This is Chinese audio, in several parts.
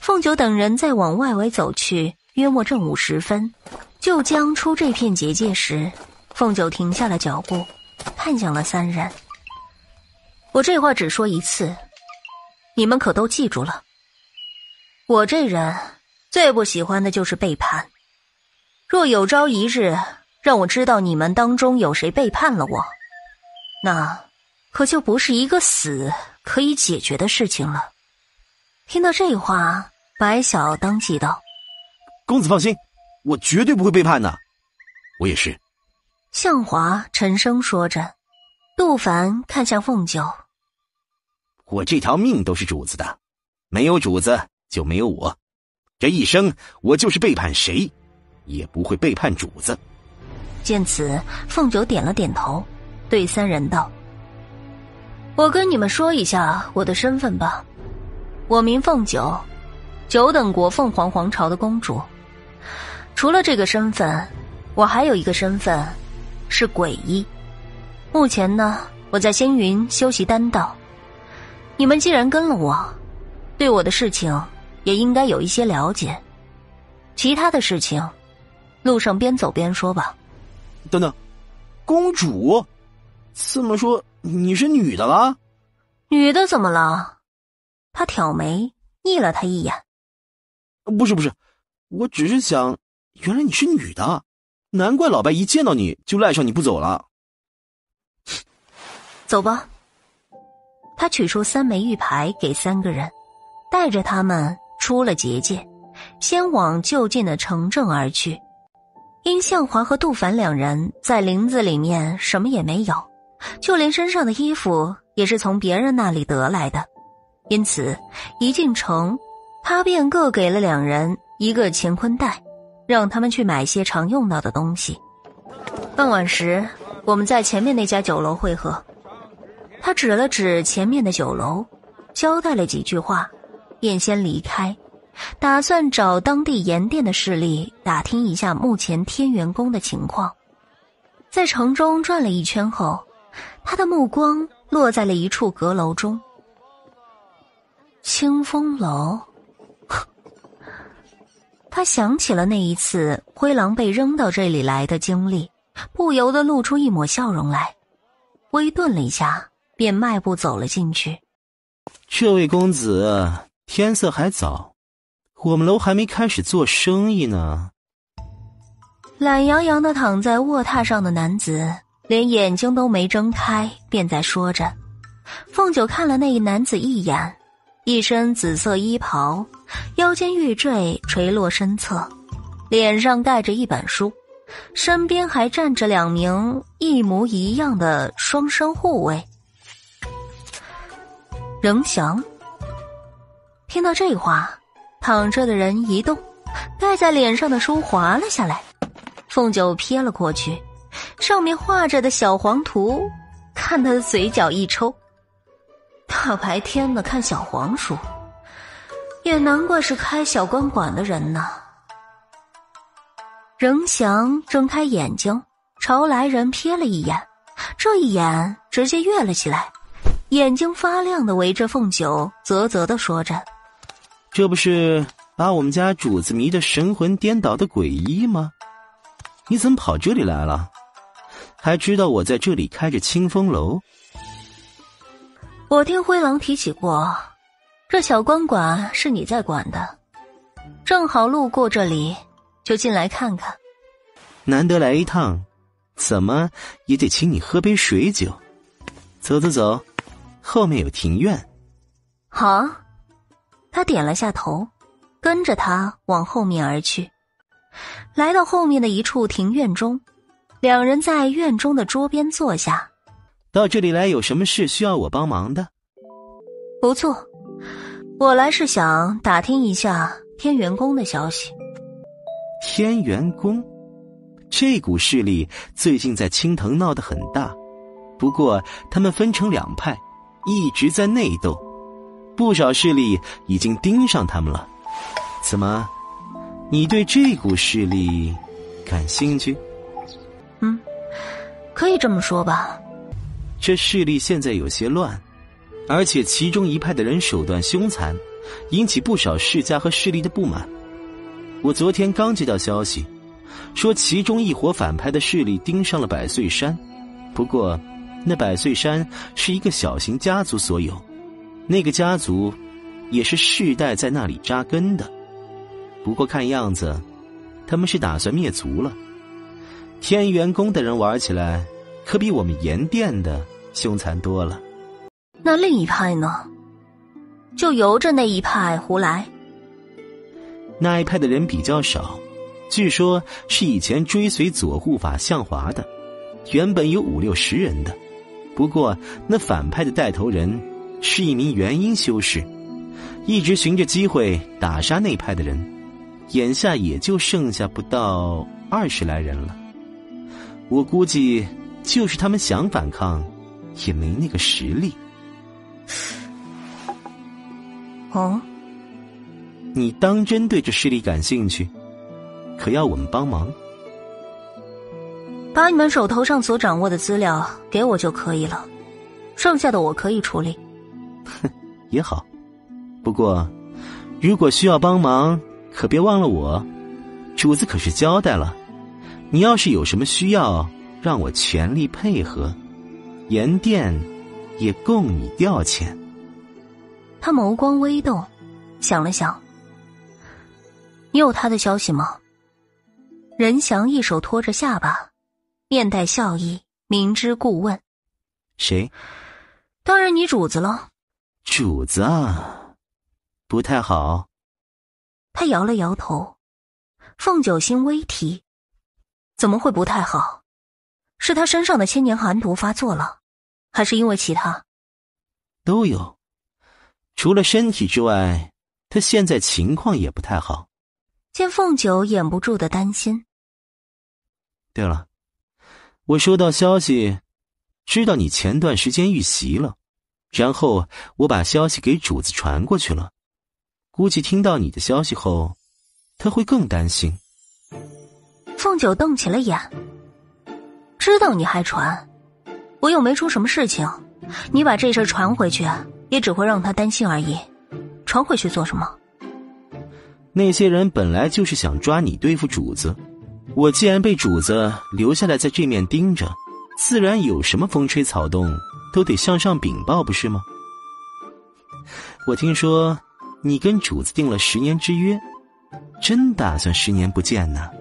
凤九等人再往外围走去，约莫正午时分，就将出这片结界时，凤九停下了脚步，看向了三人。我这话只说一次，你们可都记住了。我这人最不喜欢的就是背叛。若有朝一日让我知道你们当中有谁背叛了我，那可就不是一个死可以解决的事情了。听到这话，白晓当即道： 公子放心，我绝对不会背叛的。我也是。 向华沉声说着。杜凡看向凤九： 我这条命都是主子的，没有主子就没有我，这一生我就是背叛谁也不会背叛主子。 见此，凤九点了点头，对三人道：我跟你们说一下我的身份吧。我名凤九，九等国凤凰皇朝的公主。除了这个身份，我还有一个身份是鬼医。目前呢，我在仙云修习丹道。你们既然跟了我，对我的事情也应该有一些了解。其他的事情，路上边走边说吧。 等等，公主？这么说你是女的了？ 女的怎么了？他挑眉睨了他一眼。 不是，我只是想，原来你是女的，难怪老白一见到你就赖上你不走了。 走吧。他取出3枚玉牌给3个人，带着他们出了结界，先往就近的城镇而去。因向华和杜凡2人在林子里面什么也没有，就连身上的衣服也是从别人那里得来的，因此一进城，他便各给了2人一个乾坤袋，让他们去买些常用到的东西。傍晚时，我们在前面那家酒楼会合。他指了指前面的酒楼，交代了几句话，便先离开，打算找当地盐店的势力打听一下目前天元宫的情况。在城中转了一圈后，他的目光落在了一处阁楼中。清风楼。他想起了那一次灰狼被扔到这里来的经历，不由得露出一抹笑容来，微顿了一下，便迈步走了进去。 这位公子，天色还早，我们楼还没开始做生意呢。 懒洋洋地躺在卧榻上的男子连眼睛都没睁开，便在说着。凤九看了那一男子一眼，一身紫色衣袍，腰间玉坠垂落身侧，脸上盖着一本书，身边还站着2名一模一样的双生护卫。任翔。听到这话，躺着的人一动，盖在脸上的书滑了下来。凤九瞥了过去，上面画着的小黄图，看他的嘴角一抽。大白天的看小黄书，也难怪是开小官馆的人呢。任翔睁开眼睛，朝来人瞥了一眼，这一眼直接跃了起来，眼睛发亮的围着凤九，啧啧地说着： 这不是把我们家主子迷得神魂颠倒的鬼医吗？你怎么跑这里来了？还知道我在这里开着清风楼？ 我听灰狼提起过，这小官馆是你在管的，正好路过这里，就进来看看。 难得来一趟，怎么也得请你喝杯水酒。走走走，后面有庭院。 好。他点了下头，跟着他往后面而去。来到后面的一处庭院中，2人在院中的桌边坐下。 到这里来有什么事需要我帮忙的？ 不错，我来是想打听一下天元宫的消息。 天元宫这股势力最近在青藤闹得很大，不过他们分成2派，一直在内斗，不少势力已经盯上他们了。怎么，你对这股势力感兴趣？ 可以这么说吧。 这势力现在有些乱，而且其中一派的人手段凶残， 引起不少世家和势力的不满。我昨天刚接到消息，说其中一伙反派的势力盯上了百岁山，不过那百岁山是一个小型家族所有，那个家族也是世代在那里扎根的。不过看样子他们是打算灭族了。天元宫的人玩起来可比我们盐殿的凶残多了。 那另一派呢？就由着那一派胡来。 那一派的人比较少，据说是以前追随左护法向华的，原本有50-60人的。不过那反派的带头人是一名元婴修士，一直寻着机会打杀那派的人，眼下也就剩下不到20来人了。我估计就是他们想反抗也没那个实力。 哦， 你当真对这势力感兴趣？可要我们帮忙？ 把你们手头上所掌握的资料给我就可以了，剩下的我可以处理。 也好，不过如果需要帮忙，可别忘了我，主子可是交代了，你要是有什么需要，让我全力配合，盐殿也供你调遣。 他眸光微动，想了想，你有他的消息吗？任翔一手托着下巴，面带笑意，明知故问。 谁？ 当然你主子了。 主子啊，不太好。 他摇了摇头。凤九心微提，怎么会不太好？是他身上的千年寒毒发作了，还是因为其他？ 都有。除了身体之外，他现在情况也不太好。 见凤九掩不住的担心。 对了，我收到消息，知道你前段时间遇袭了，然后我把消息给主子传过去了。估计听到你的消息后，他会更担心。 凤九瞪起了眼。知道你还传，我又没出什么事情，你把这事传回去，也只会让他担心而已。传回去做什么？ 那些人本来就是想抓你对付主子，我既然被主子留下来在这面盯着，自然有什么风吹草动都得向上禀报，不是吗？我听说你跟主子定了10年之约，真打算10年不见呢？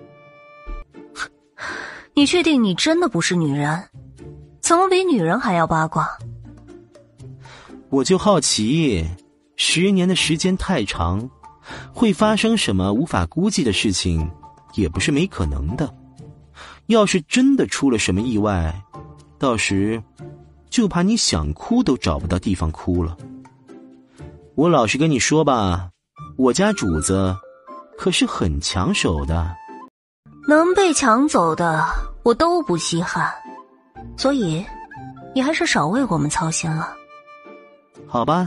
你确定你真的不是女人？怎么比女人还要八卦？ 我就好奇，10年的时间太长，会发生什么无法估计的事情，也不是没可能的。要是真的出了什么意外，到时就怕你想哭都找不到地方哭了。我老实跟你说吧，我家主子可是很抢手的。 能被抢走的我都不稀罕，所以你还是少为我们操心了。 好吧，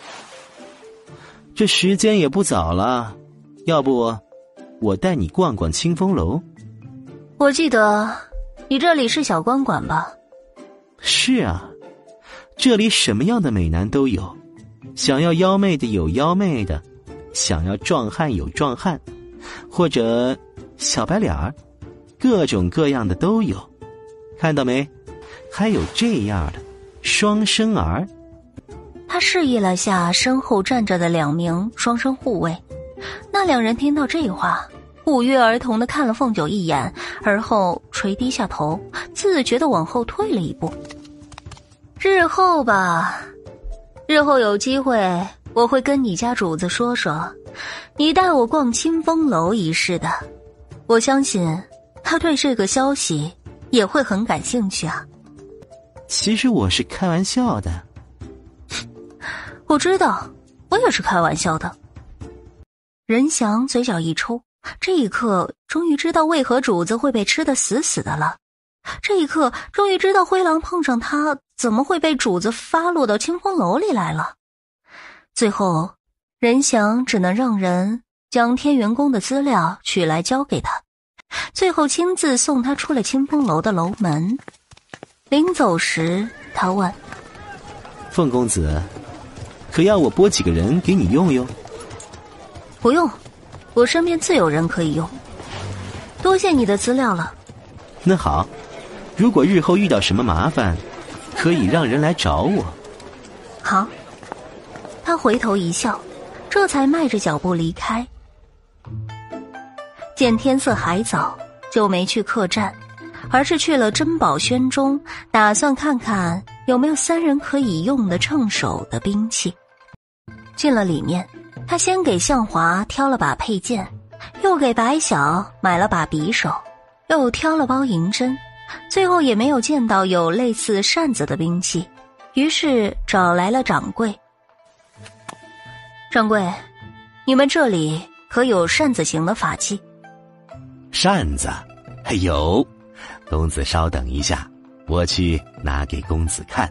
这时间也不早了，要不我带你逛逛清风楼。 我记得你这里是小官馆吧？ 是啊，这里什么样的美男都有，想要妖媚的有妖媚的，想要壮汉有壮汉，或者小白脸儿，各种各样的都有。看到没？还有这样的双生儿。 他示意了下身后站着的2名双生护卫，那2人听到这话，不约而同地看了凤九一眼，而后垂低下头，自觉地往后退了一步。日后吧，日后有机会我会跟你家主子说说你带我逛清风楼一事的，我相信他对这个消息也会很感兴趣啊。 其实我是开玩笑的。 我知道，我也是开玩笑的。任翔嘴角一抽，这一刻终于知道为何主子会被吃得死死的了。这一刻终于知道灰狼碰上他怎么会被主子发落到清风楼里来了。最后任翔只能让人将天元宫的资料取来交给他，最后亲自送他出了清风楼的楼门。临走时他问： 凤公子，可要我拨几个人给你用用？ 不用，我身边自有人可以用。多谢你的资料了。 那好，如果日后遇到什么麻烦，可以让人来找我。 好。他回头一笑，这才迈着脚步离开。见天色还早，就没去客栈，而是去了珍宝轩中，打算看看有没有3人可以用的趁手的兵器。进了里面，他先给向华挑了把佩剑，又给白晓买了把匕首，又挑了包银针，最后也没有见到有类似扇子的兵器，于是找来了掌柜。掌柜，你们这里可有扇子型的法器？ 扇子有，公子稍等一下，我去拿给公子看。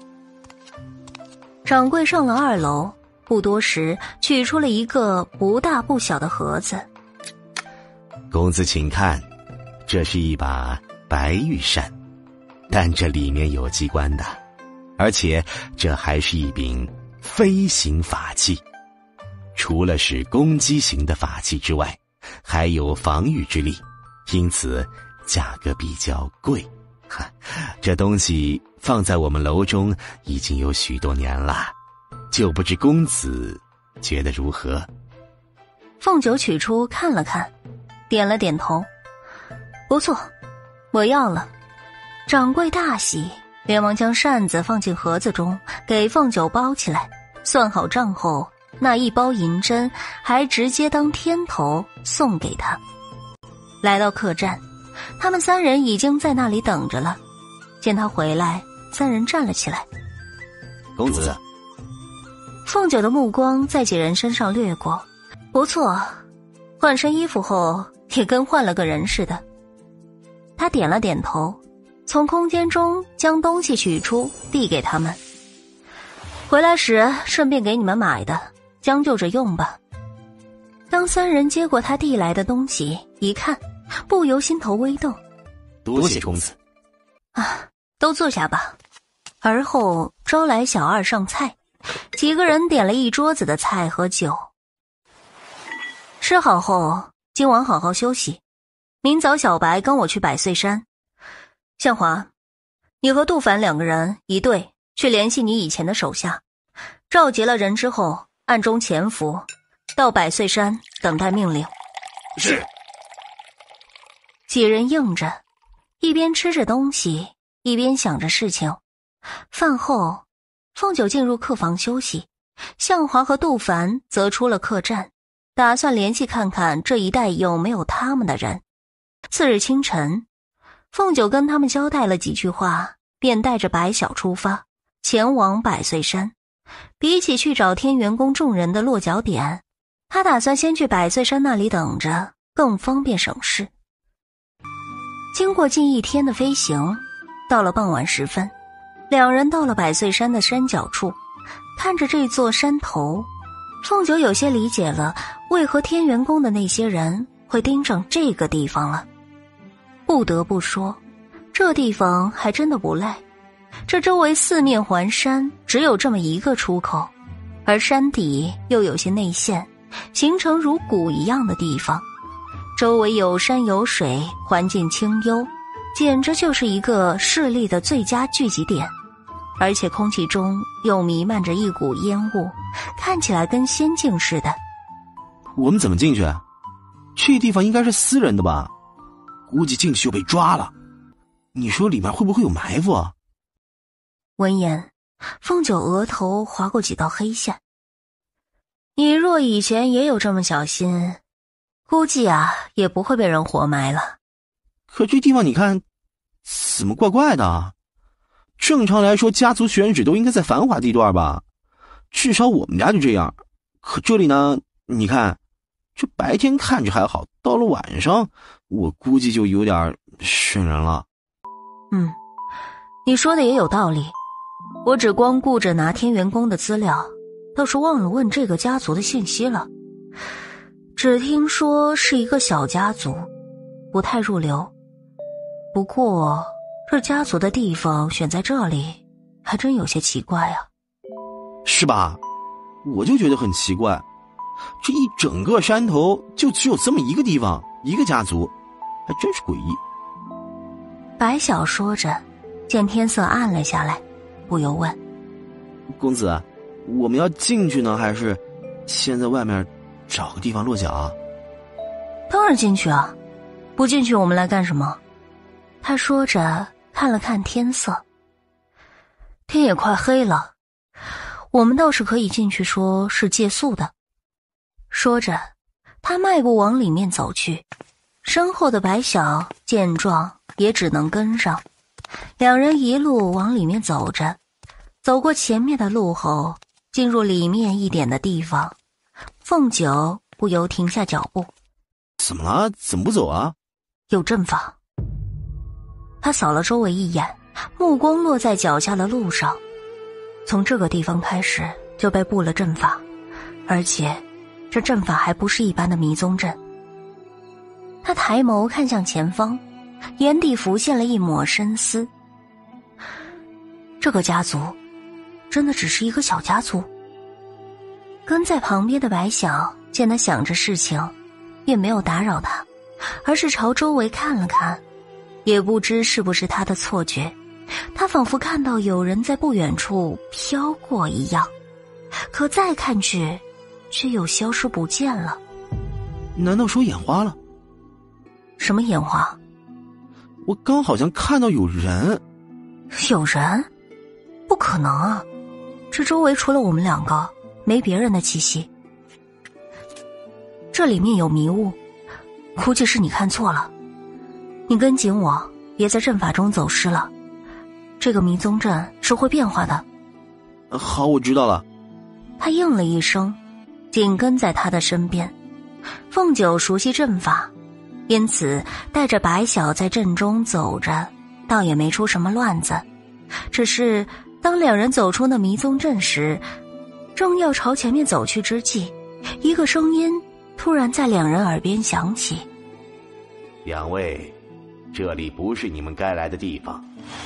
掌柜上了2楼，不多时取出了一个不大不小的盒子。 公子请看，这是一把白玉扇，但这里面有机关的，而且这还是一柄飞行法器。除了是攻击型的法器之外，还有防御之力，因此价格比较贵。这东西放在我们楼中已经有许多年了，就不知公子觉得如何？ 凤九取出看了看，点了点头。不错，我要了。掌柜大喜，连忙将扇子放进盒子中，给凤九包起来，算好账后，那1包银针还直接当天头送给他。来到客栈，他们3人已经在那里等着了。见他回来，3人站了起来。 公子。 凤九的目光在几人身上掠过，不错，换身衣服后也跟换了个人似的。他点了点头，从空间中将东西取出递给他们。回来时顺便给你们买的，将就着用吧。当3人接过他递来的东西一看，不由心头微动。 多谢公子。 都坐下吧。而后招来小二上菜，几个人点了一桌子的菜和酒。吃好后，今晚好好休息，明早小白跟我去百岁山。向华，你和杜凡2个人一队去联系你以前的手下，召集了人之后暗中潜伏，到百岁山等待命令。 是。 几人应着，一边吃着东西，一边想着事情。饭后，凤九进入客房休息，向华和杜凡则出了客栈，打算联系看看这一带有没有他们的人。次日清晨，凤九跟他们交代了几句话，便带着白晓出发，前往百岁山。比起去找天元宫众人的落脚点，他打算先去百岁山那里等着，更方便省事。经过近1天的飞行，到了傍晚时分，2人到了百岁山的山脚处，看着这座山头，凤九有些理解了为何天元宫的那些人会盯上这个地方了。不得不说，这地方还真的不赖，这周围4面环山，只有这么一个出口，而山底又有些内陷，形成如谷一样的地方，周围有山有水，环境清幽，简直就是一个势力的最佳聚集点。而且空气中又弥漫着一股烟雾，看起来跟仙境似的。 我们怎么进去？这地方应该是私人的吧？估计进去就被抓了。你说里面会不会有埋伏啊？ 闻言，凤九额头划过几道黑线。你若以前也有这么小心，估计也不会被人活埋了。 可这地方你看，怎么怪怪的啊？正常来说，家族选址都应该在繁华地段吧？至少我们家就这样。可这里呢，你看，这白天看着还好，到了晚上，我估计就有点瘆人了。 你说的也有道理。我只光顾着拿天元宫的资料，倒是忘了问这个家族的信息了。只听说是一个小家族，不太入流。不过这家族的地方选在这里，还真有些奇怪啊。 是吧？我就觉得很奇怪。 这一整个山头就只有这么一个地方，一个家族，还真是诡异。 白晓说着，见天色暗了下来，不由问： 公子，我们要进去呢，还是先在外面找个地方落脚啊？ 当然进去啊，不进去我们来干什么？他说着看了看天色，天也快黑了，我们倒是可以进去说是借宿的。说着他迈步往里面走去，身后的白晓见状也只能跟上。两人一路往里面走着，走过前面的路后，进入里面一点的地方，凤九不由停下脚步。 怎么了？怎么不走啊？ 有阵法。他扫了周围一眼，目光落在脚下的路上，从这个地方开始就被布了阵法，而且这阵法还不是一般的迷踪阵。他抬眸看向前方，眼底浮现了一抹深思。这个家族真的只是一个小家族？跟在旁边的白晓见他想着事情，也没有打扰他，而是朝周围看了看，也不知是不是他的错觉，他仿佛看到有人在不远处飘过一样，可再看去却又消失不见了。 难道说眼花了？ 什么眼花？ 我刚好像看到有人。 有人？不可能啊，这周围除了我们两个没别人的气息。这里面有迷雾，估计是你看错了。你跟紧我，别在阵法中走失了。这个迷踪阵是会变化的。 好，我知道了。 他应了一声，紧跟在他的身边。凤九熟悉阵法，因此带着白晓在阵中走着，倒也没出什么乱子。只是当两人走出那迷踪阵时，正要朝前面走去之际，一个声音突然在两人耳边响起： 两位，这里不是你们该来的地方。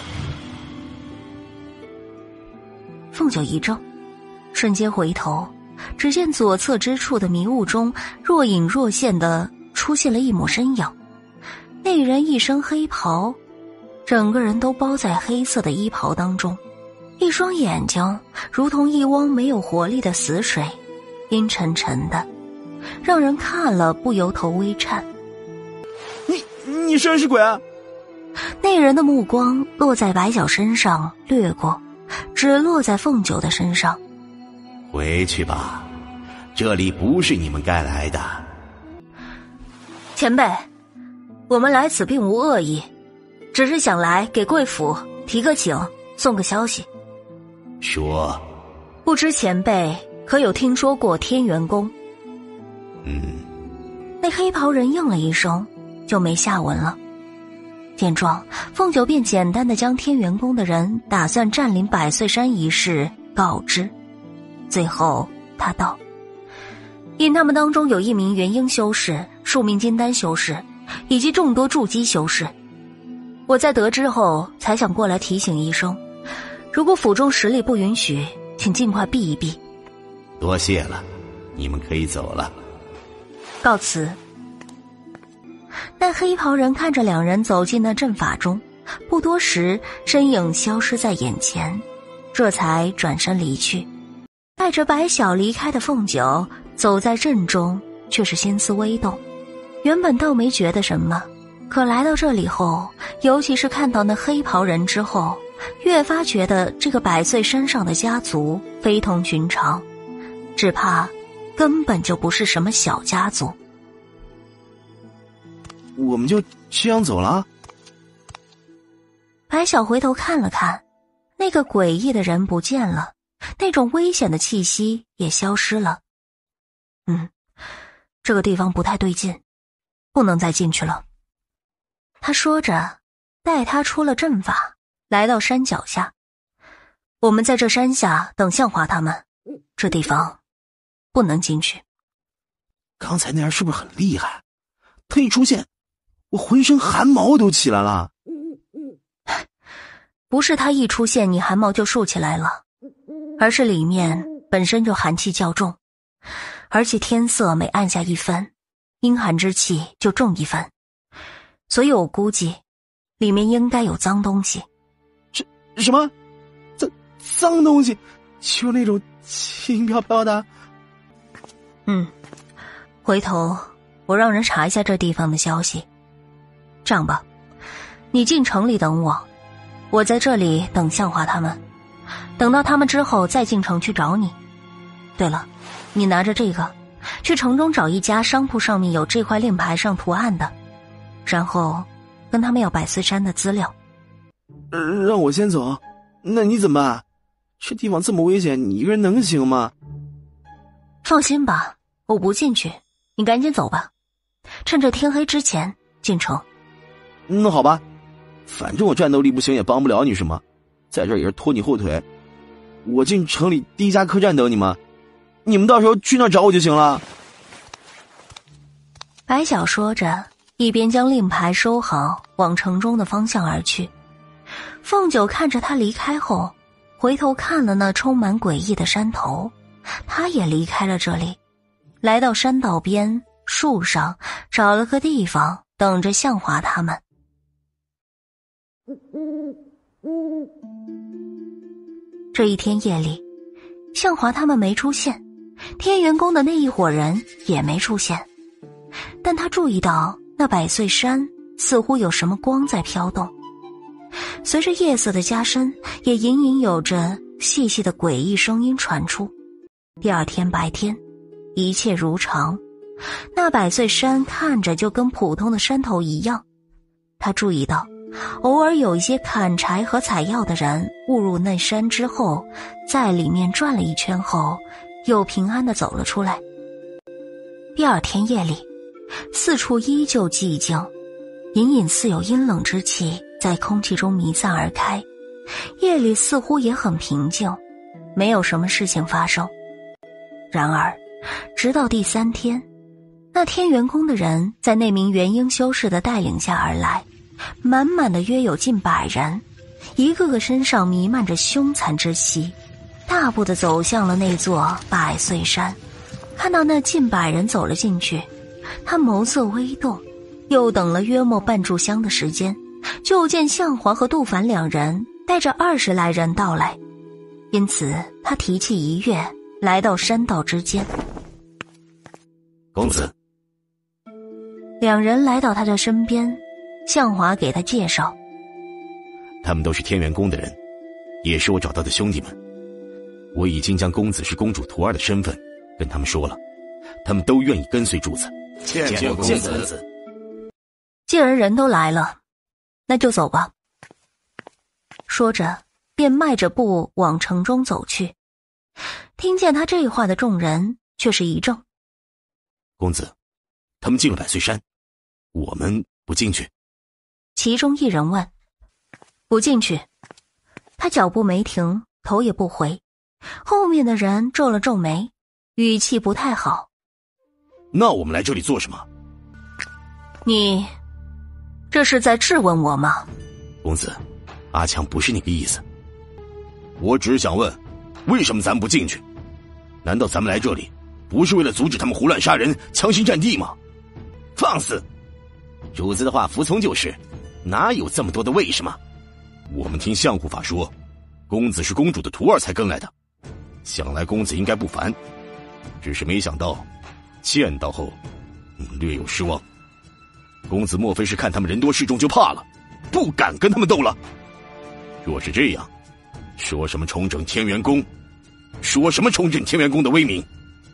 凤九一怔，瞬间回头，只见左侧之处的迷雾中若隐若现的出现了一抹身影。那人一身黑袍，整个人都包在黑色的衣袍当中，一双眼睛如同一汪没有活力的死水，阴沉沉的，让人看了不由头微颤。 你身是鬼啊？ 那人的目光落在白晓身上掠过，只落在凤九的身上。 回去吧，这里不是你们该来的。 前辈，我们来此并无恶意，只是想来给贵府提个醒，送个消息。 说。 不知前辈可有听说过天元宫？那黑袍人应了一声，就没下文了。见状，凤九便简单的将天元宫的人打算占领百岁山一事告知。最后他道：因他们当中有一名元婴修士，数名金丹修士，以及众多筑基修士。我在得知后才想过来提醒一声，如果府中实力不允许，请尽快避一避。 多谢了，你们可以走了。 告辞。但黑袍人看着两人走进那阵法中，不多时身影消失在眼前，这才转身离去。带着白晓离开的凤九走在阵中，却是心思微动。原本倒没觉得什么，可来到这里后，尤其是看到那黑袍人之后，越发觉得这个百岁山上的家族非同寻常，只怕根本就不是什么小家族。 我们就这样走了？ 白晓回头看了看，那个诡异的人不见了，那种危险的气息也消失了。这个地方不太对劲，不能再进去了。他说着，带他出了阵法，来到山脚下。我们在这山下等向华他们，这地方不能进去。 刚才那人是不是很厉害？他一出现，我浑身汗毛都起来了。 不是他一出现你汗毛就竖起来了，而是里面本身就寒气较重， 而且天色每暗下一分，阴寒之气就重一分，所以我估计里面应该有脏东西。 什么？脏东西？就那种轻飘飘的？ 回头我让人查一下这地方的消息。这样吧，你进城里等我，我在这里等向华他们，等到他们之后再进城去找你。对了，你拿着这个去城中找一家商铺上面有这块令牌上图案的，然后跟他们要百岁山的资料。 让我先走？那你怎么办？这地方这么危险，你一个人能行吗？ 放心吧，我不进去，你赶紧走吧，趁着天黑之前进城。 那好吧，反正我战斗力不行，也帮不了你什么，在这儿也是拖你后腿。我进城里第一家客栈等你们，你们到时候去那儿找我就行了。 白晓说着，一边将令牌收好，往城中的方向而去。凤九看着他离开后，回头看了那充满诡异的山头，他也离开了这里，来到山道边树上，找了个地方等着向华他们。这一天夜里，向华他们没出现，天元宫的那一伙人也没出现，但他注意到那百岁山似乎有什么光在飘动。随着夜色的加深，也隐隐有着细细的诡异声音传出。第二天白天，一切如常，那百岁山看着就跟普通的山头一样。他注意到偶尔有一些砍柴和采药的人误入那山之后，在里面转了一圈后又平安地走了出来。第二天夜里，四处依旧寂静，隐隐似有阴冷之气在空气中弥散而开，夜里似乎也很平静，没有什么事情发生。然而直到第三天，那天元宫的人在那名元婴修士的带领下而来，满满的约有近100人，一个个身上弥漫着凶残之气，大步地走向了那座百岁山。看到那近100人走了进去，他眸色微动，又等了约莫半炷香的时间，就见向华和杜凡两人带着20来人到来，因此他提气一跃，来到山道之间。 公子。 两人来到他的身边，向华给他介绍， 他们都是天元宫的人，也是我找到的兄弟们。我已经将公子是公主徒儿的身份跟他们说了，他们都愿意跟随主子。 见过公子。 既然人都来了，那就走吧。说着便迈着步往城中走去。听见他这话的众人却是一怔。 公子，他们进了百岁山，我们不进去？ 其中一人问。不进去。他脚步没停，头也不回。后面的人皱了皱眉，语气不太好。 那我们来这里做什么？ 你这是在质问我吗？ 公子，阿强不是那个意思。我只是想问，为什么咱们不进去？难道咱们来这里不是为了阻止他们胡乱杀人、强行占地吗？放肆！主子的话服从就是，哪有这么多的为什么？我们听相护法说，公子是公主的徒儿才跟来的，想来公子应该不凡，只是没想到见到后略有失望。公子莫非是看他们人多势众就怕了，不敢跟他们斗了？若是这样，说什么重整天元宫，说什么重振天元宫的威名？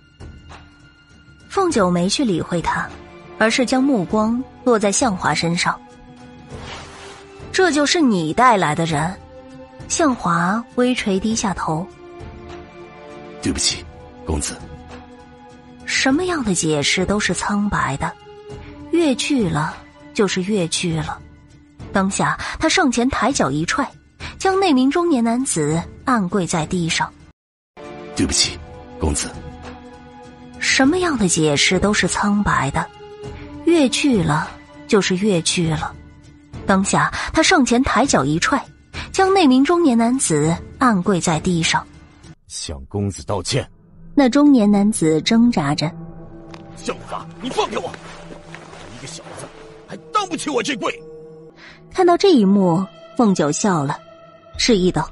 凤九没去理会他，而是将目光落在向华身上。这就是你带来的人？向华微垂低下头。 对不起，公子。 什么样的解释都是苍白的，越剧了就是越剧了。当下他上前抬脚一踹，将那名中年男子按跪在地上。 对不起，公子。 什么样的解释都是苍白的，越剧了就是越剧了。当下他上前抬脚一踹，将那名中年男子按跪在地上。 向公子道歉。 那中年男子挣扎着：“ 向华，你放开我！一个小子还当不起我这贵！” 看到这一幕，凤九笑了，示意道：“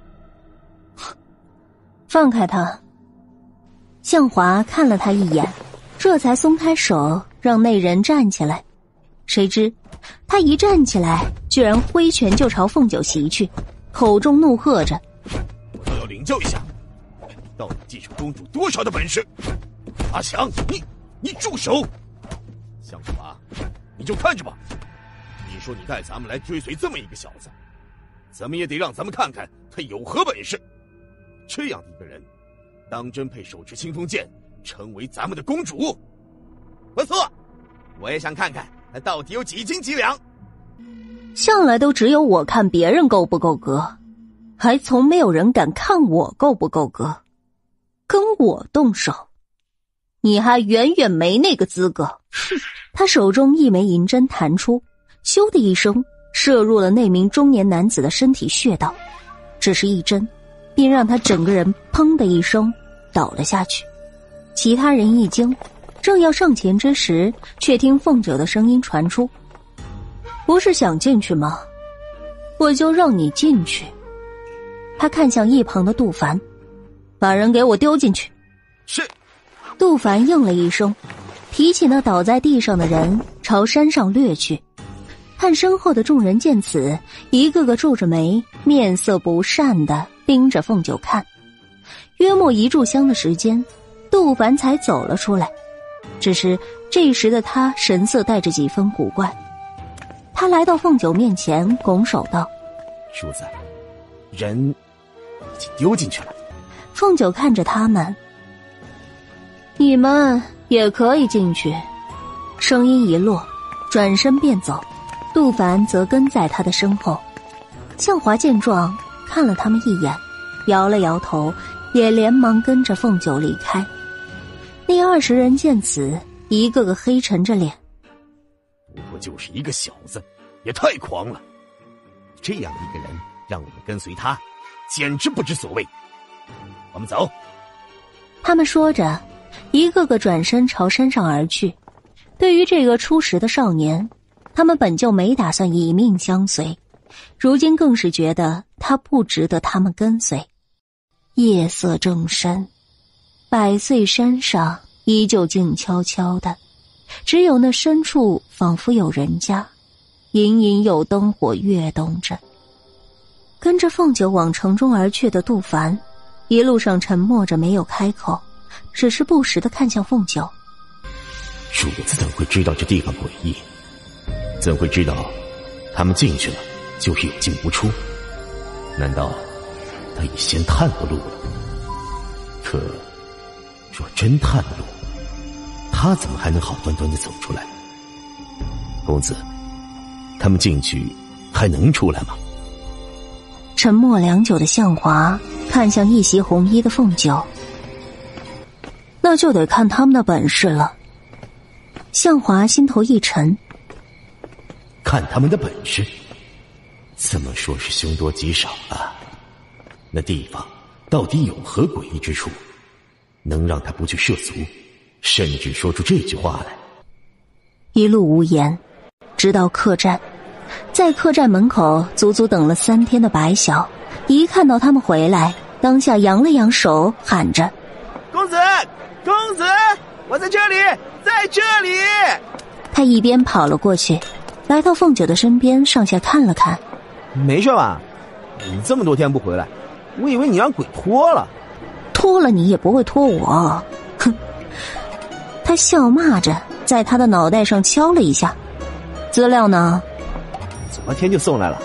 放开他。”向华看了他一眼，这才松开手，让那人站起来。谁知他一站起来，居然挥拳就朝凤九袭去，口中怒喝着：“ 我倒要领教一下，你到底继承公主多少的本事！”阿强，你住手！向华，你就看着吧。你说你带咱们来追随这么一个小子，怎么也得让咱们看看他有何本事。这样的一个人，当真配手持青铜剑，成为咱们的公主？不错，我也想看看他到底有几斤几两。 向来都只有我看别人够不够格，还从没有人敢看我够不够格。跟我动手，你还远远没那个资格。他手中一枚银针弹出，咻的一声射入了那名中年男子的身体穴道，只是一针便让他整个人砰的一声倒了下去。其他人一惊，正要上前之时，却听凤九的声音传出：“不是想进去吗？我就让你进去。”他看向一旁的杜凡：“把人给我丢进去。” 是。 杜凡应了一声，提起那倒在地上的人，朝山上掠去。看身后的众人见此，一个个皱着眉，面色不善地盯着凤九看。约莫一炷香的时间，杜凡才走了出来。只是这时的他神色带着几分古怪。他来到凤九面前，拱手道：“ 叔子，人已经丢进去了。” 凤九看着他们：“你们也可以进去。”声音一落，转身便走。杜凡则跟在他的身后。向华见状，看了他们一眼，摇了摇头，也连忙跟着凤九离开。那20人见此，一个个黑沉着脸：“ 不过就是一个小子，也太狂了！这样一个人，让我们跟随他，简直不知所谓。我们走。” 他们说着，一个个转身朝山上而去。对于这个初识的少年，他们本就没打算以命相随，如今更是觉得他不值得他们跟随。夜色正深，百岁山上依旧静悄悄的，只有那深处仿佛有人家，隐隐有灯火跃动着。跟着凤九往城中而去的杜凡，一路上沉默着没有开口，只是不时地看向凤九。 主子怎会知道这地方诡异？怎会知道他们进去了就是有进无出？难道他已先探过路了？可若真探了路，他怎么还能好端端地走出来？公子，他们进去还能出来吗？ 沉默良久的向华看向一袭红衣的凤九：“那就得看他们的本事了。”向华心头一沉：“ 看他们的本事？这么说是凶多吉少啊。那地方到底有何诡异之处，能让他不去涉足，甚至说出这句话来？” 一路无言，直到客栈。在客栈门口足足等了3天的白晓，一看到他们回来，当下扬了扬手，喊着：“ 公子，公子，我在这里，在这里！” 他一边跑了过去，来到凤九的身边，上下看了看：“ 没事吧？你这么多天不回来，我以为你让鬼拖了。”“ 拖了你也不会拖我。”哼！他笑骂着，在他的脑袋上敲了一下：“资料呢？”“ 昨天就送来了。”“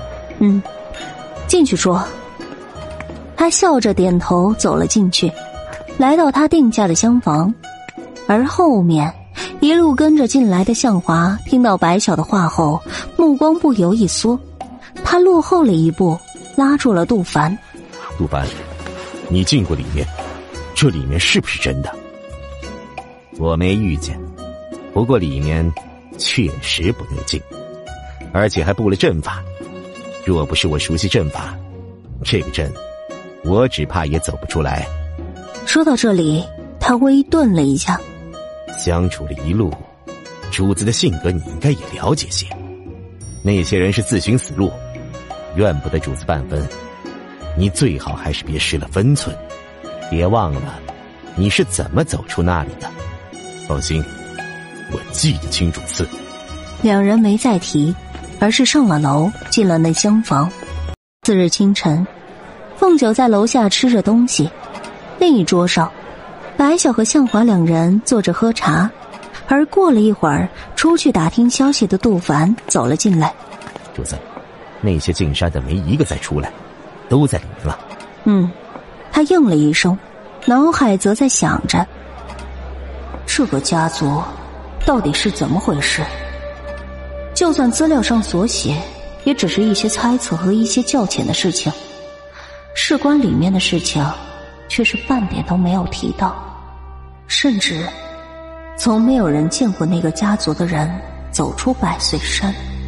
进去说。”他笑着点头走了进去，来到他定下的厢房。而后面一路跟着进来的向华听到白晓的话后，目光不由一缩，他落后了一步，拉住了杜凡：“ 杜凡，你进过里面，这里面是不是真的？”“ 我没遇见，不过里面确实不能进，而且还布了阵法。若不是我熟悉阵法，这个阵我只怕也走不出来。” 说到这里，他微顿了一下。 相处了一路，主子的性格你应该也了解些。那些人是自寻死路，怨不得主子半分。你最好还是别失了分寸。别忘了，你是怎么走出那里的。放心，我记得清楚次。 两人没再提，而是上了楼，进了那厢房。次日清晨，凤九在楼下吃着东西，另一桌上，白晓和向华两人坐着喝茶。而过了一会儿，出去打听消息的杜凡走了进来。 主子，那些进山的没一个再出来，都在里面了。 他应了一声，脑海则在想着，这个家族到底是怎么回事？就算资料上所写，也只是一些猜测和一些较浅的事情，事关里面的事情却是半点都没有提到，甚至从没有人见过那个家族的人走出百岁山。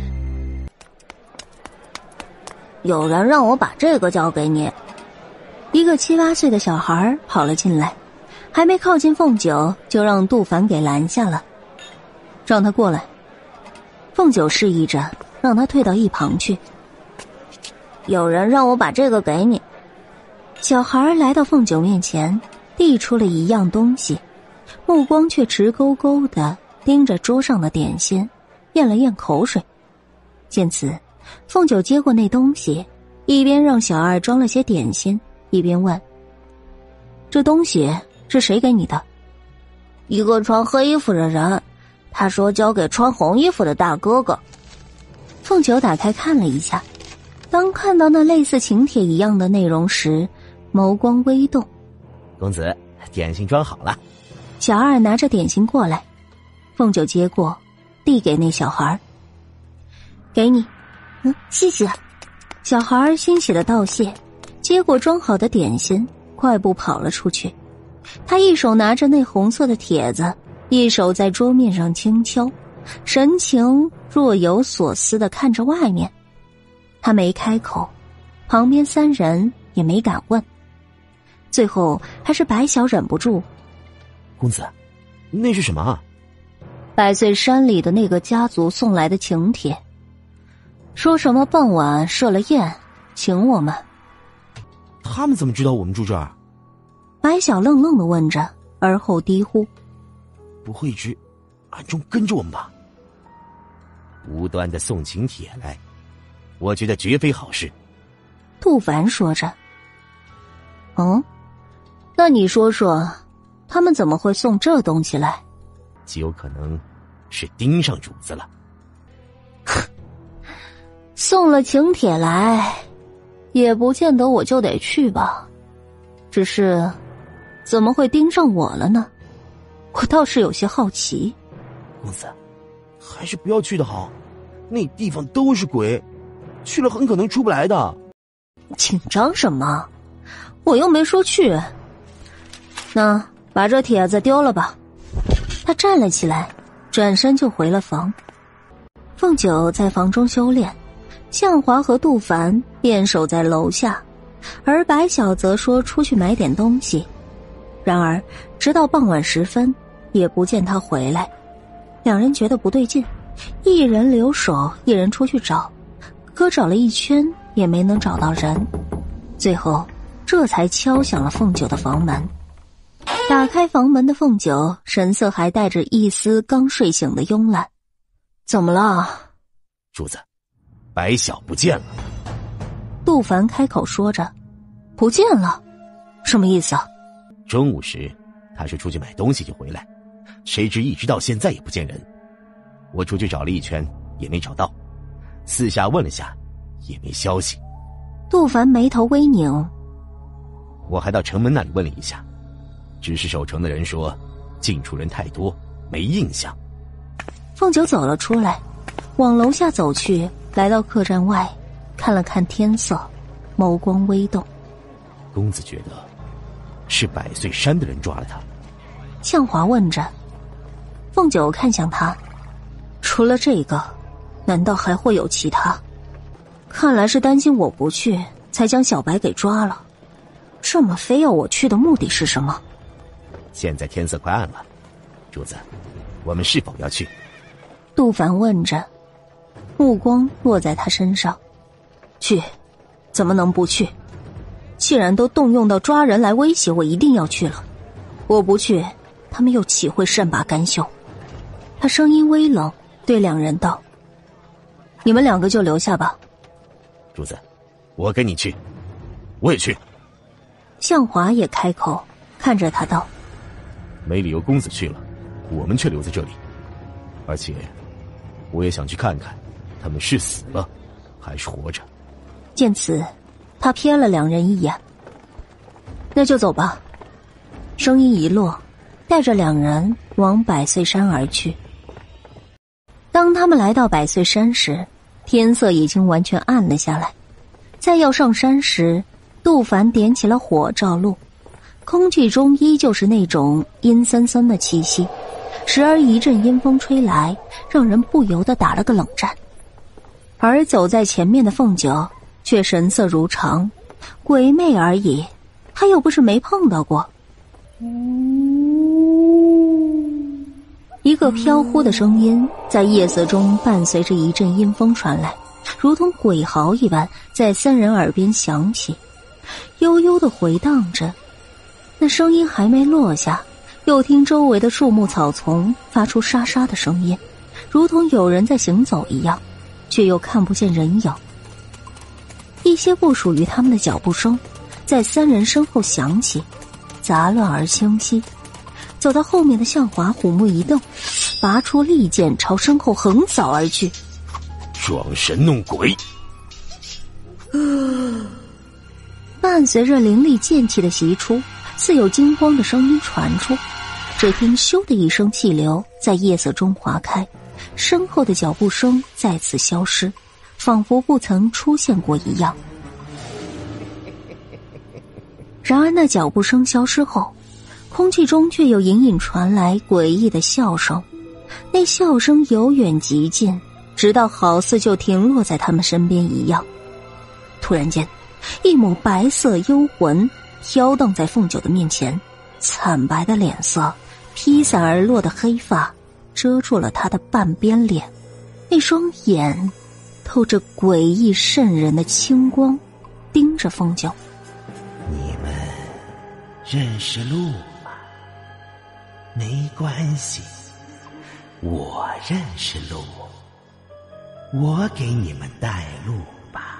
有人让我把这个交给你。一个7、8岁的小孩跑了进来，还没靠近凤九，就让杜凡给拦下了。让他过来。凤九示意着让他退到一旁去。有人让我把这个给你。小孩来到凤九面前，递出了一样东西，目光却直勾勾地盯着桌上的点心，咽了咽口水。见此，凤九接过那东西，一边让小二装了些点心，一边问：这东西是谁给你的？一个穿黑衣服的人，他说交给穿红衣服的大哥哥。凤九打开看了一下，当看到那类似请帖一样的内容时，眸光微动。 公子，点心装好了。 小二拿着点心过来，凤九接过，递给那小孩。给你。谢谢。小孩欣喜的道谢，接过装好的点心，快步跑了出去。他一手拿着那红色的帖子，一手在桌面上轻敲，神情若有所思地看着外面。他没开口，旁边三人也没敢问。最后还是白晓忍不住： 公子，那是什么啊？ 百岁山里的那个家族送来的请帖，说什么傍晚设了宴请我们。 他们怎么知道我们住这儿？ 白晓愣愣地问着，而后低呼： 不会一直暗中跟着我们吧？ 无端的送请帖来，我觉得绝非好事。 杜凡说着。那你说说，他们怎么会送这东西来？ 极有可能是盯上主子了。 送了请帖来，也不见得我就得去吧。只是，怎么会盯上我了呢？我倒是有些好奇。 公子，还是不要去的好，那地方都是鬼，去了很可能出不来的。 紧张什么？我又没说去。那把这帖子丢了吧。他站了起来，转身就回了房。凤九在房中修炼，向华和杜凡便守在楼下，而白晓则说出去买点东西。然而直到傍晚时分也不见他回来，两人觉得不对劲，一人留守，一人出去找，可找了一圈也没能找到人。最后这才敲响了凤九的房门。打开房门的凤九神色还带着一丝刚睡醒的慵懒。怎么了？ 主子，白晓不见了。 杜凡开口说着。不见了？什么意思啊？ 中午时他说出去买东西就回来，谁知一直到现在也不见人。我出去找了一圈也没找到，四下问了下也没消息。 杜凡眉头微拧。 我还到城门那里问了一下，只是守城的人说进出人太多，没印象。 凤九走了出来，往楼下走去，来到客栈外，看了看天色，眸光微动。 公子觉得是百岁山的人抓了他？ 向华问着。凤九看向他，除了这个，难道还会有其他？看来是担心我不去，才将小白给抓了。 这么非要我去的目的是什么？ 现在天色快暗了，主子，我们是否要去？ 杜凡问着，目光落在他身上。去，怎么能不去？既然都动用到抓人来威胁我，一定要去了。我不去，他们又岂会善罢甘休？他声音微冷，对两人道：你们两个就留下吧。 主子，我跟你去。我也去。 向华也开口，看着他道： 没理由公子去了，我们却留在这里。而且我也想去看看他们是死了还是活着。 见此，他瞥了两人一眼。那就走吧。声音一落，带着两人往百岁山而去。当他们来到百岁山时，天色已经完全暗了下来。在要上山时，杜凡点起了火照路，空气中依旧是那种阴森森的气息，时而一阵阴风吹来，让人不由得打了个冷战。而走在前面的凤九却神色如常，鬼魅而已，他又不是没碰到过。一个飘忽的声音在夜色中伴随着一阵阴风传来，如同鬼嚎一般在三人耳边响起，悠悠地回荡着。那声音还没落下，又听周围的树木草丛发出沙沙的声音，如同有人在行走一样，却又看不见人影。一些不属于他们的脚步声在三人身后响起，杂乱而清晰。走到后面的向华虎目一瞪，拔出利剑朝身后横扫而去。 装神弄鬼！ 伴随着凌厉剑气的袭出，似有惊慌的声音传出。只听咻的一声气流在夜色中划开，身后的脚步声再次消失，仿佛不曾出现过一样。然而那脚步声消失后，空气中却又隐隐传来诡异的笑声，那笑声由远及近，直到好似就停落在他们身边一样。突然间，一抹白色幽魂飘荡在凤九的面前，惨白的脸色，披散而落的黑发遮住了他的半边脸，那双眼透着诡异渗人的青光，盯着凤九。 你们认识路吗？没关系，我认识路，我给你们带路吧。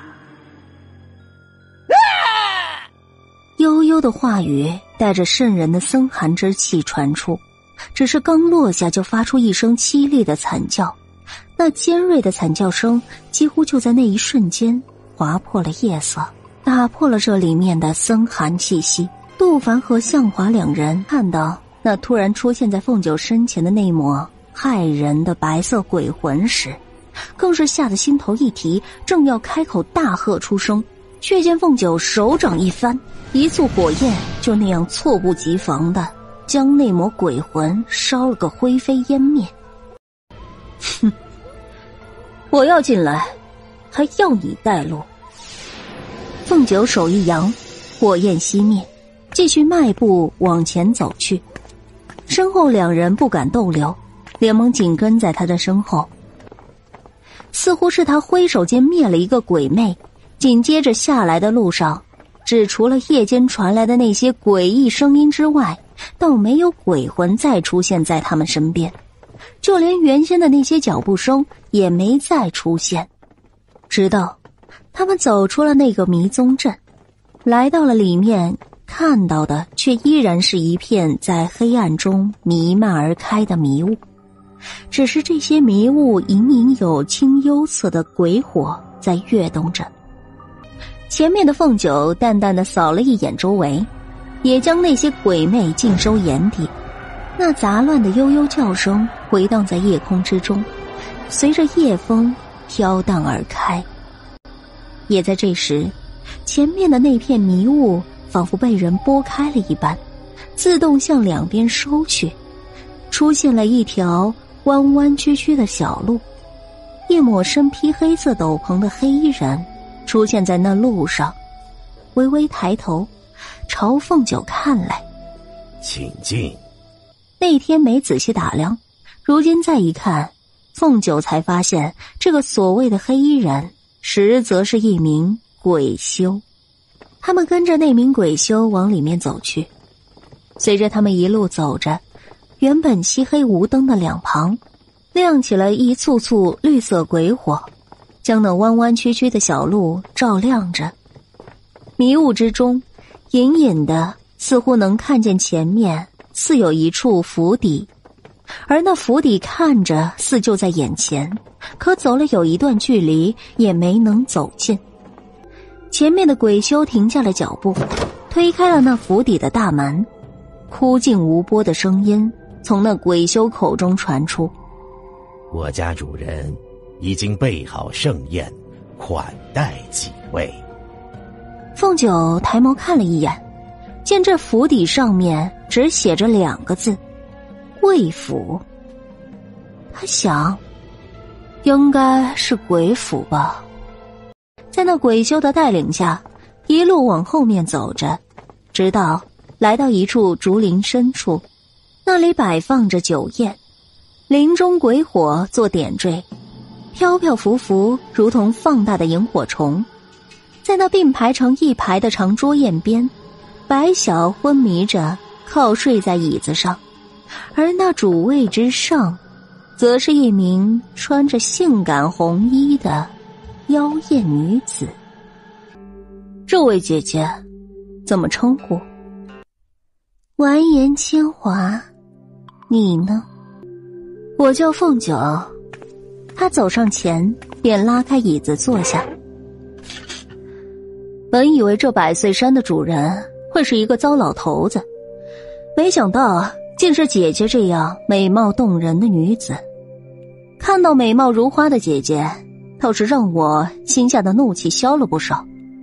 悠悠的话语带着渗人的森寒之气传出，只是刚落下就发出一声凄厉的惨叫，那尖锐的惨叫声几乎就在那一瞬间划破了夜色，打破了这里面的森寒气息。杜凡和向华两人看到那突然出现在凤九身前的那抹骇人的白色鬼魂时，更是吓得心头一提，正要开口大喝出声，却见凤九手掌一翻，一簇火焰就那样猝不及防的将那抹鬼魂烧了个灰飞烟灭。哼，我要进来，还要你带路。凤九手一扬，火焰熄灭，继续迈步往前走去。身后两人不敢逗留，连忙紧跟在他的身后。似乎是他挥手间灭了一个鬼魅，紧接着下来的路上，只除了夜间传来的那些诡异声音之外，倒没有鬼魂再出现在他们身边，就连原先的那些脚步声也没再出现。直到他们走出了那个迷踪阵，来到了里面，看到的却依然是一片在黑暗中弥漫而开的迷雾，只是这些迷雾隐隐有清幽色的鬼火在跃动着。前面的凤九淡淡的扫了一眼周围，也将那些鬼魅尽收眼底。那杂乱的悠悠叫声回荡在夜空之中，随着夜风飘荡而开。也在这时，前面的那片迷雾仿佛被人拨开了一般，自动向两边收去，出现了一条弯弯曲曲的小路。一抹身披黑色斗篷的黑衣人出现在那路上，微微抬头， 朝凤九看来。 请进。 那天没仔细打量，如今再一看，凤九才发现这个所谓的黑衣人实则是一名鬼修。他们跟着那名鬼修往里面走去，随着他们一路走着，原本漆黑无灯的两旁亮起了一簇簇绿色鬼火，将那弯弯曲曲的小路照亮着。迷雾之中，隐隐的似乎能看见前面似有一处府邸，而那府邸看着似就在眼前，可走了有一段距离也没能走近。前面的鬼修停下了脚步，推开了那府邸的大门，枯静无波的声音从那鬼修口中传出： 我家主人已经备好盛宴，款待几位。 凤九抬眸看了一眼，见这府邸上面只写着2个字：魏府。他想，应该是鬼府吧。在那鬼修的带领下，一路往后面走着，直到来到一处竹林深处，那里摆放着酒宴，林中鬼火做点缀，飘飘浮浮如同放大的萤火虫。在那并排成一排的长桌宴边，白晓昏迷着靠睡在椅子上，而那主位之上则是一名穿着性感红衣的妖艳女子。这位姐姐怎么称呼？完颜千华。你呢？我叫凤九。她走上前便拉开椅子坐下。本以为这百岁山的主人会是一个糟老头子，没想到竟是姐姐这样美貌动人的女子。看到美貌如花的姐姐，倒是让我心下的怒气消了不少。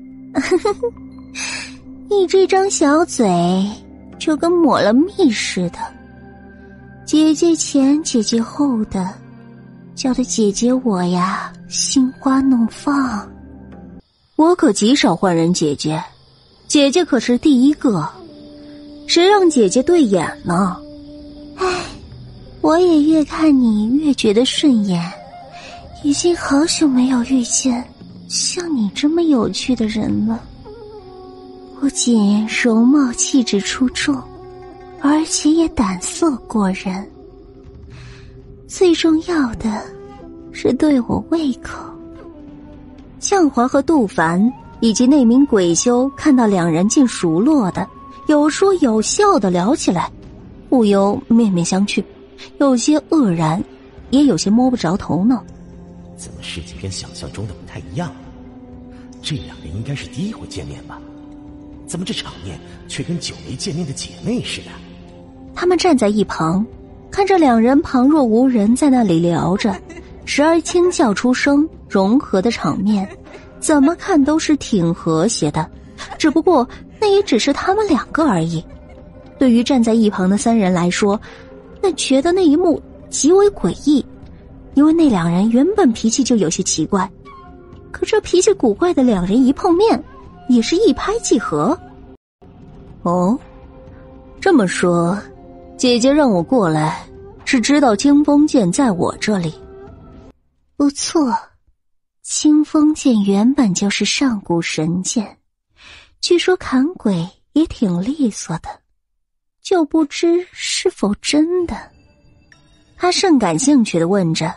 你这张小嘴就跟抹了蜜似的，姐姐前姐姐后的，叫得姐姐我呀心花怒放。我可极少换人姐姐，姐姐可是第一个，谁让姐姐对眼呢？唉，我也越看你越觉得顺眼，已经好久没有遇见像你这么有趣的人了。不仅容貌气质出众，而且也胆色过人，最重要的是对我胃口。向华和杜凡以及那名鬼修看到两人竟熟络的，有说有笑的聊起来，不由面面相觑，有些愕然，也有些摸不着头脑。 怎么事情跟想象中的不太一样？这两人应该是第一回见面吧？怎么这场面却跟久没见面的姐妹似的？ 他们站在一旁，看着两人旁若无人在那里聊着，时而轻叫出声，融合的场面怎么看都是挺和谐的，只不过那也只是他们两个而已。对于站在一旁的三人来说，那觉得那一幕极为诡异，因为那两人原本脾气就有些奇怪，可这脾气古怪的两人一碰面也是一拍即合。哦，这么说姐姐让我过来是知道清风剑在我这里。不错，清风剑原本就是上古神剑，据说砍鬼也挺利索的，就不知是否真的。他甚感兴趣地问着。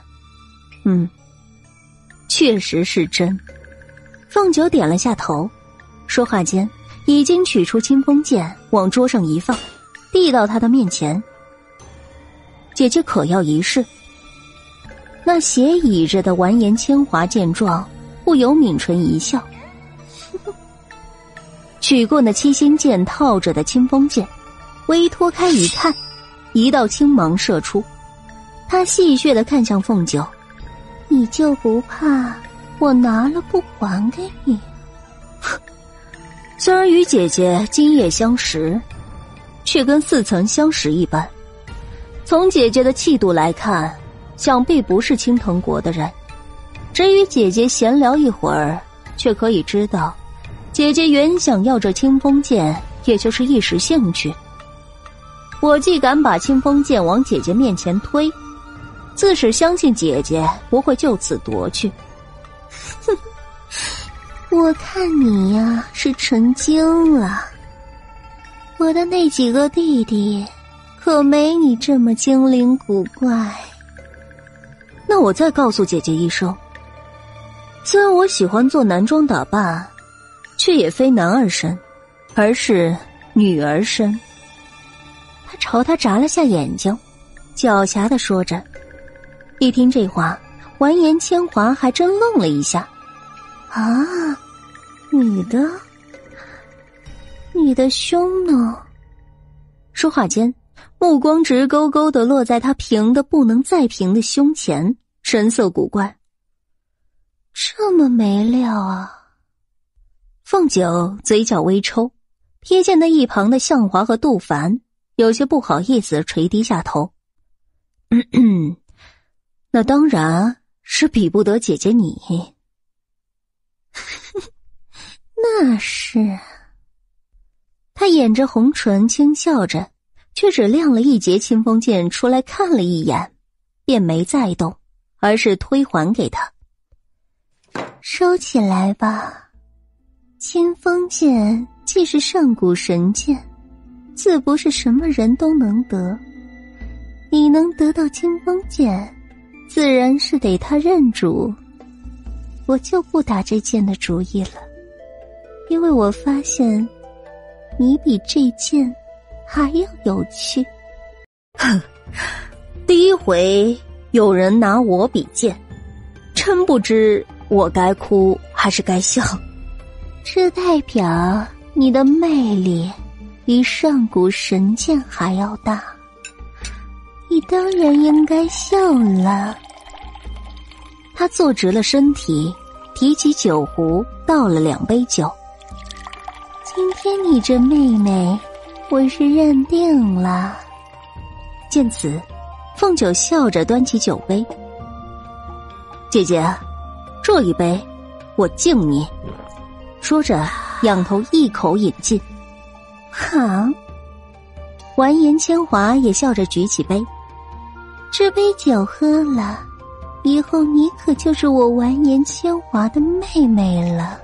确实是真。凤九点了下头，说话间已经取出清风剑往桌上一放，递到他的面前。姐姐可要一试？那斜倚着的完颜千华见状，不由抿唇一笑。取过那七星剑套着的清风剑，微脱开一看，一道青芒射出。他戏谑地看向凤九，你就不怕我拿了不还给你？虽然与姐姐今夜相识，却跟似曾相识一般。从姐姐的气度来看，想必不是青藤国的人。只与姐姐闲聊一会儿，却可以知道姐姐原想要这清风剑也就是一时兴趣。我既敢把清风剑往姐姐面前推，自是相信姐姐不会就此夺去。 哼，我看你呀是成精了。我的那几个弟弟可没你这么精灵古怪。 那我再告诉姐姐一声，虽然我喜欢做男装打扮，却也非男儿身，而是女儿身。他朝他眨了下眼睛，狡黠地说着。一听这话，完颜千华还真愣了一下。 啊，你的胸呢？ 说话间，目光直勾勾地落在他平的不能再平的胸前，神色古怪。 这么没料啊！ 凤九嘴角微抽，瞥见那一旁的向华和杜凡，有些不好意思垂低下头。那当然是比不得姐姐你。 那是。 他掩着红唇轻笑着，却只亮了一截清风剑出来看了一眼，便没再动，而是推还给他。 收起来吧，清风剑既是上古神剑，自不是什么人都能得。你能得到清风剑，自然是得他认主。我就不打这剑的主意了，因为我发现你比这剑还要有趣。 哼，第一回有人拿我比剑，真不知我该哭还是该笑。 这代表你的魅力比上古神剑还要大，你当然应该笑了。 他坐直了身体，提起酒壶倒了2杯酒。 今天你这妹妹我是认定了。 见此，凤九笑着端起酒杯。姐姐，这一杯我敬你。说着仰头一口饮尽。 好。 完颜千华也笑着举起杯。 这杯酒喝了，以后你可就是我完颜千华的妹妹了。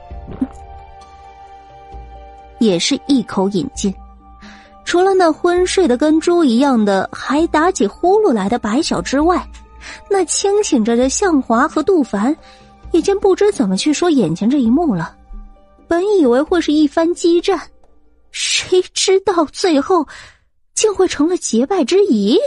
也是一口饮尽，除了那昏睡的跟猪一样的还打起呼噜来的白小之外，那清醒着的向华和杜凡已经不知怎么去说眼前这一幕了。本以为会是一番激战，谁知道最后竟会成了结拜之谊。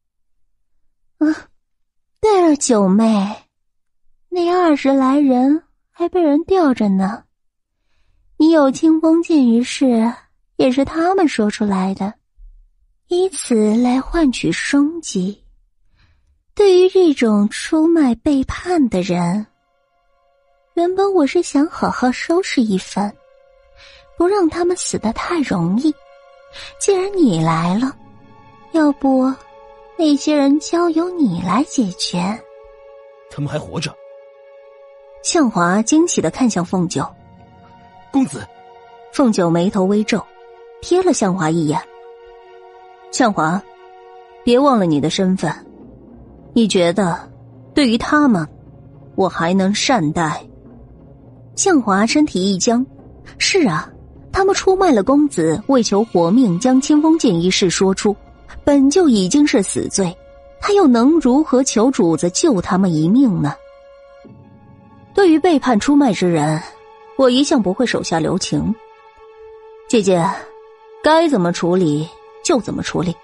对了，九妹，那20来人还被人吊着呢。你有清风剑一事，也是他们说出来的，以此来换取生机。对于这种出卖背叛的人，原本我是想好好收拾一番，不让他们死得太容易。既然你来了，要不那些人交由你来解决。 他们还活着？ 向华惊喜地看向凤九。 公子。 凤九眉头微皱，瞥了向华一眼。向华，别忘了你的身份。你觉得对于他们，我还能善待？向华身体一僵。是啊，他们出卖了公子，为求活命将清风剑一事说出，本就已经是死罪，他又能如何求主子救他们一命呢？对于背叛出卖之人，我一向不会手下留情。姐姐，该怎么处理就怎么处理。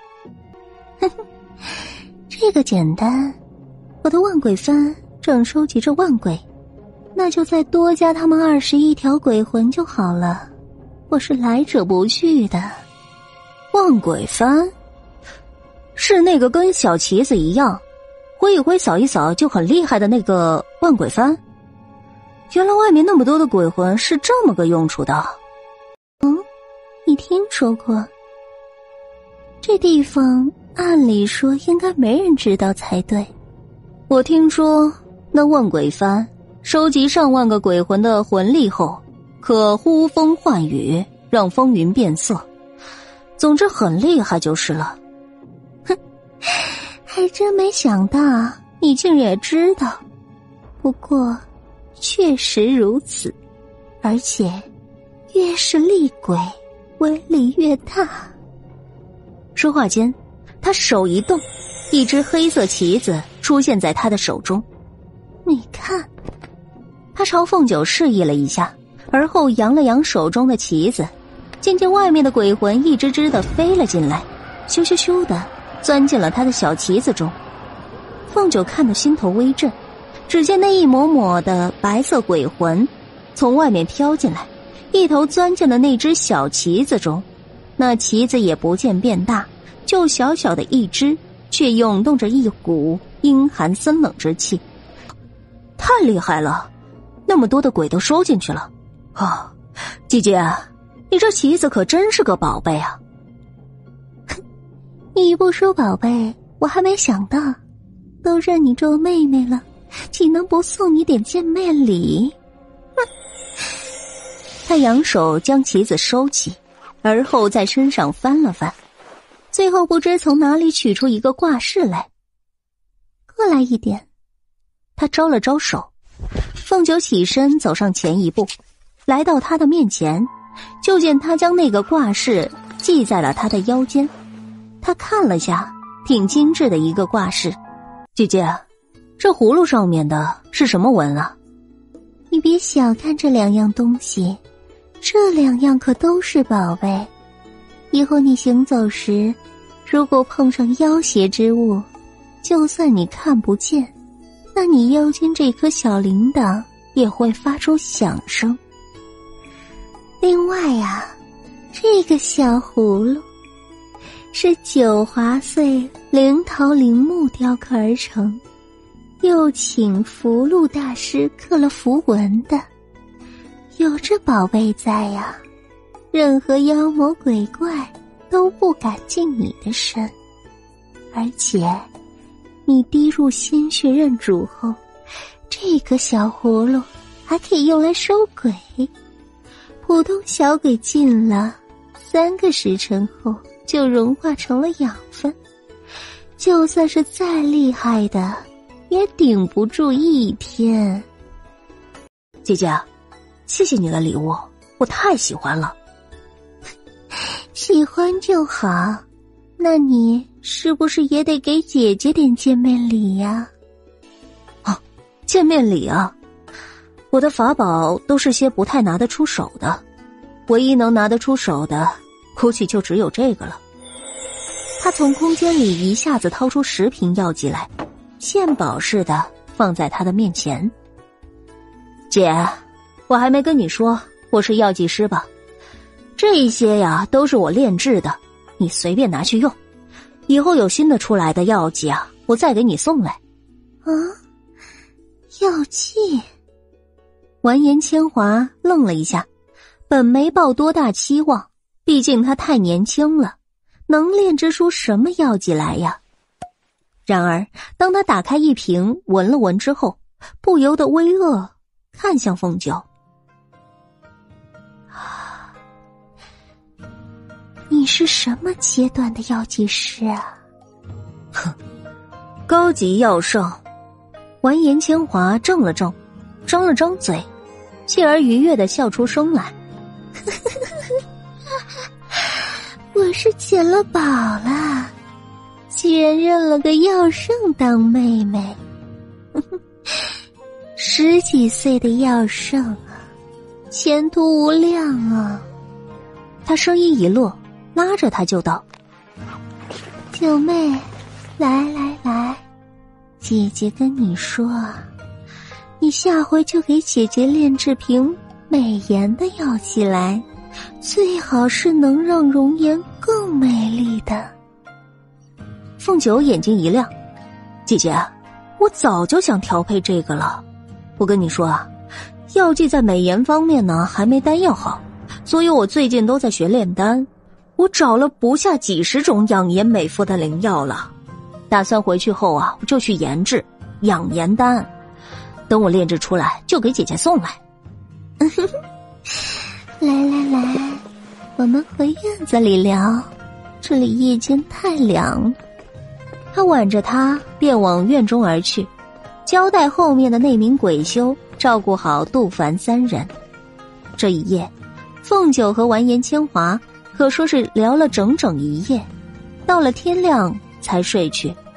这个简单，我的万鬼幡正收集着万鬼，那就再多加他们21条鬼魂就好了。我是来者不拒的。 万鬼幡是那个跟小旗子一样，挥一挥扫一扫就很厉害的那个万鬼幡？原来外面那么多的鬼魂是这么个用处的。 你听说过？这地方按理说应该没人知道才对。 我听说那万鬼幡收集上万个鬼魂的魂力后，可呼风唤雨， 让风云变色。总之很厉害就是了。 哼，还真没想到你竟也知道。不过确实如此，而且越是厉鬼威力越大。 说话间，他手一动，一只黑色旗子出现在他的手中。 你看， 他朝凤九示意了一下，而后扬了扬手中的旗子，渐渐外面的鬼魂一只只的飞了进来，咻咻咻的钻进了他的小旗子中。凤九看得心头微震，只见那一抹抹的白色鬼魂从外面飘进来，一头钻进了那只小旗子中。那旗子也不见变大，就小小的一只，却涌动着一股阴寒森冷之气。太厉害了，那么多的鬼都收进去了。姐姐，你这旗子可真是个宝贝啊。 你不说宝贝，我还没想到，都认你做妹妹了，岂能不送你点见面礼？ 他扬手将旗子收起，而后在身上翻了翻，最后不知从哪里取出一个挂饰来。 过来一点。 他招了招手，凤九起身走上前一步，来到他的面前，就见他将那个挂饰系在了他的腰间。他看了下，挺精致的一个挂饰。姐姐，这葫芦上面的是什么纹啊？ 你别小看这两样东西，这两样可都是宝贝。以后你行走时，如果碰上妖邪之物，就算你看不见，那你腰间这颗小铃铛也会发出响声。另外啊，这个小葫芦是9华穗灵桃灵木雕刻而成，又请符箓大师刻了符文的。有这宝贝在呀，任何妖魔鬼怪都不敢近你的身。而且你滴入鲜血认主后，这个小葫芦还可以用来收鬼。普通小鬼进了3个时辰后就融化成了养分，就算是再厉害的也顶不住1天。 姐姐，谢谢你的礼物，我太喜欢了。 喜欢就好，那你是不是也得给姐姐点见面礼呀？ 见面礼啊，我的法宝都是些不太拿得出手的，唯一能拿得出手的估计就只有这个了。他从空间里一下子掏出10瓶药剂来，献宝似的放在他的面前。姐，我还没跟你说我是药剂师吧？这些呀都是我炼制的，你随便拿去用，以后有新的出来的药剂啊，我再给你送来。 药剂？ 完颜千华愣了一下，本没抱多大期望，毕竟他太年轻了，能炼制出什么药剂来呀？然而当他打开一瓶闻了闻之后，不由得微愕看向凤九。 你是什么阶段的药剂师啊？ 高级药圣。完颜千华怔了怔，张了张嘴，继而愉悦地笑出声来。 我是捡了宝了，居然认了个药圣当妹妹。10几岁的药圣啊，前途无量啊。 他声音一落，拉着他就道： 九妹，来来来，姐姐跟你说啊，你下回就给姐姐炼制瓶美颜的药剂来，最好是能让容颜更美丽的。 凤九眼睛一亮，姐姐，我早就想调配这个了。我跟你说啊，药剂在美颜方面呢还没丹药好，所以我最近都在学炼丹，我找了不下几10种养颜美肤的灵药了，打算回去后啊我就去研制养颜丹，等我炼制出来就给姐姐送来。 来来来， 我们回院子里聊，这里已经太凉了。 他挽着她便往院中而去，交代后面的那名鬼修照顾好杜凡3人。这一夜，凤九和完颜千华可说是聊了整整一夜，到了天亮才睡去。